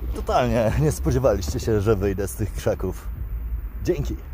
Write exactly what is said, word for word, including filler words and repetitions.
totalnie nie spodziewaliście się, że wyjdę z tych krzaków. Dzięki!